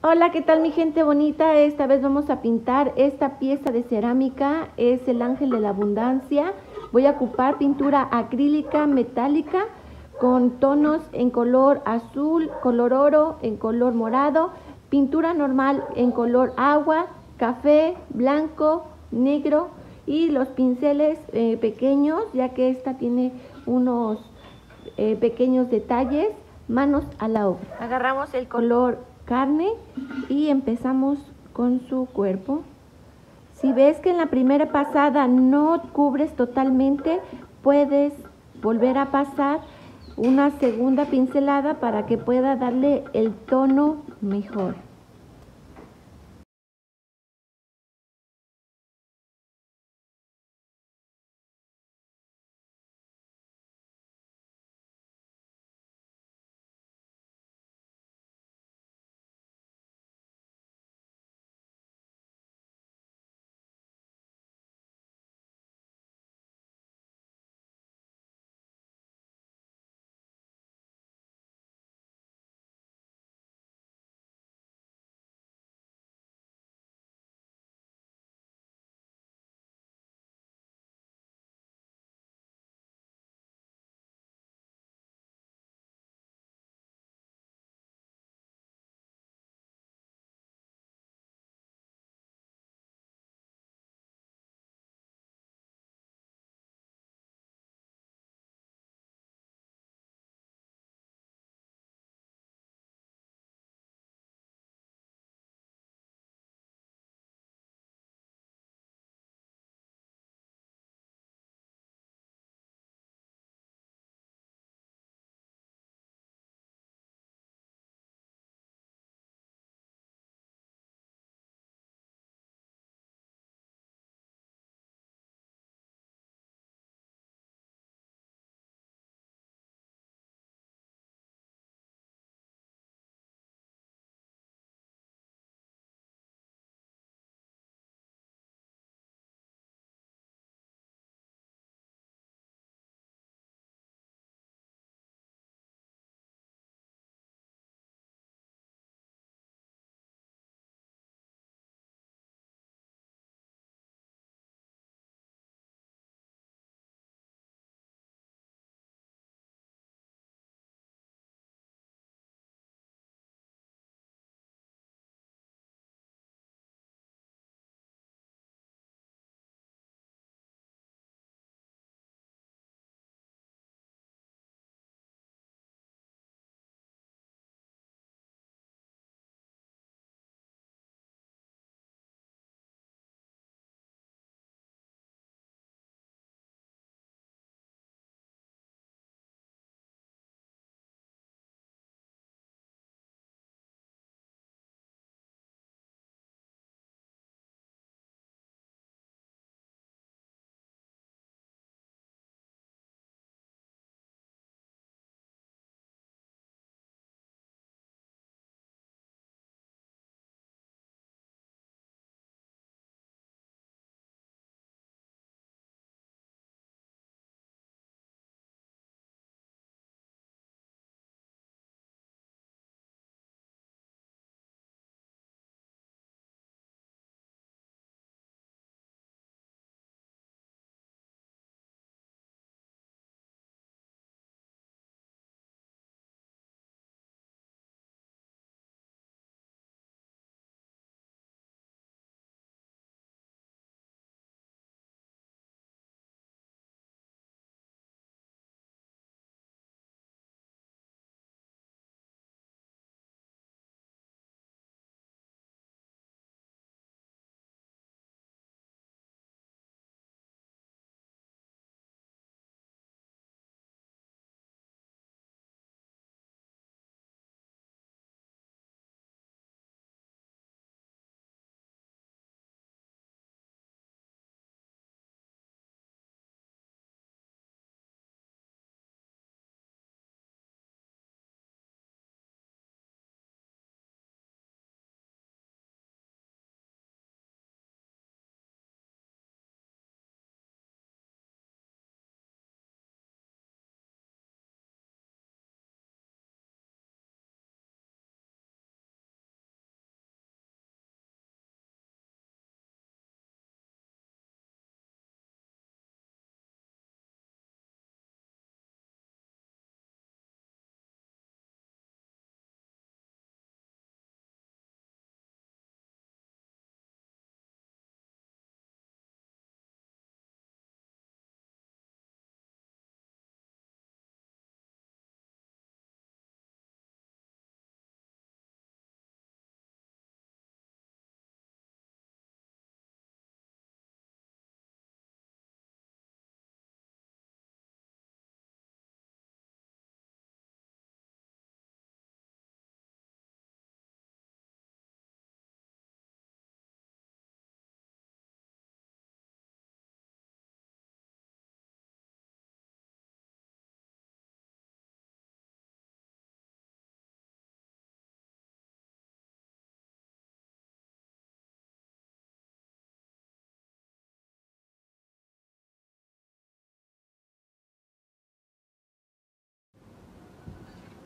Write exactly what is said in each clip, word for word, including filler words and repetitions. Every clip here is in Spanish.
Hola, ¿qué tal mi gente bonita? Esta vez vamos a pintar esta pieza de cerámica, es el ángel de la abundancia. Voy a ocupar pintura acrílica metálica con tonos en color azul, color oro, en color morado, pintura normal en color agua, café, blanco, negro y los pinceles eh, pequeños, ya que esta tiene unos eh, pequeños detalles. Manos a la obra. Agarramos el color carne y empezamos con su cuerpo. Si ves que en la primera pasada no cubres totalmente, puedes volver a pasar una segunda pincelada para que pueda darle el tono mejor.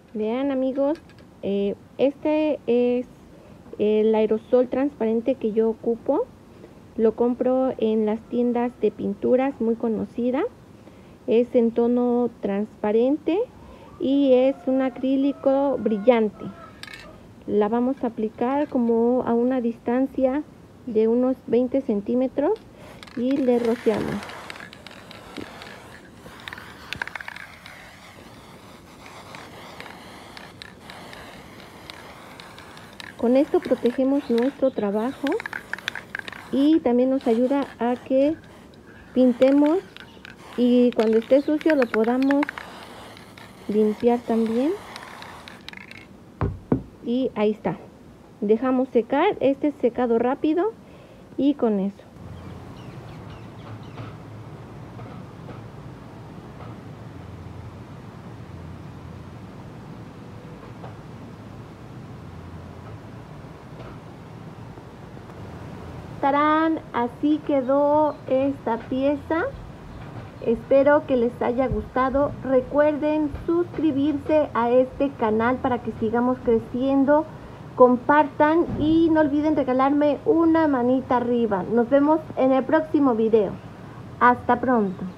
Vean, amigos, eh, este es el aerosol transparente que yo ocupo. Lo compro en las tiendas de pinturas muy conocidas. Es en tono transparente y es un acrílico brillante. La vamos a aplicar como a una distancia de unos veinte centímetros y le rociamos. Con esto protegemos nuestro trabajo y también nos ayuda a que pintemos y cuando esté sucio lo podamos limpiar también. Y ahí está. Dejamos secar. Este es secado rápido y con eso. ¡Tarán! Así quedó esta pieza. Espero que les haya gustado. Recuerden suscribirse a este canal para que sigamos creciendo. Compartan y no olviden regalarme una manita arriba. Nos vemos en el próximo video. Hasta pronto.